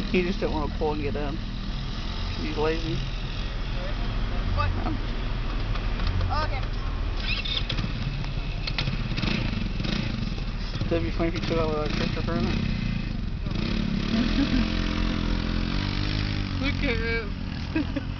He just didn't want to pull and get in. He's lazy. What? Okay. That'd be funny if you took out without Christopher in it. Look at him.